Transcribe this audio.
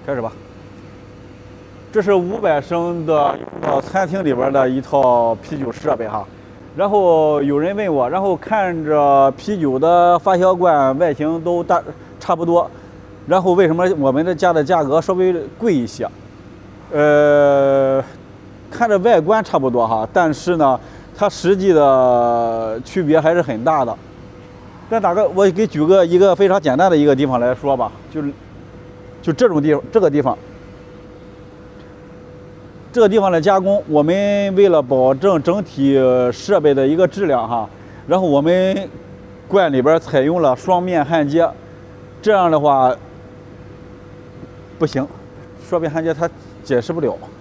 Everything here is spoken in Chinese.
开始吧。这是500升的餐厅里边的一套啤酒设备哈。然后有人问我，然后看着啤酒的发酵罐外形都差不多，然后为什么我们的家的价格稍微贵一些？看着外观差不多哈，但是呢，它实际的区别还是很大的。我给举一个非常简单的一个地方来说吧，就这种地方，这个地方的加工，我们为了保证整体设备的一个质量哈，然后我们罐里边采用了双面焊接，这样的话不行，双面焊接它解释不了。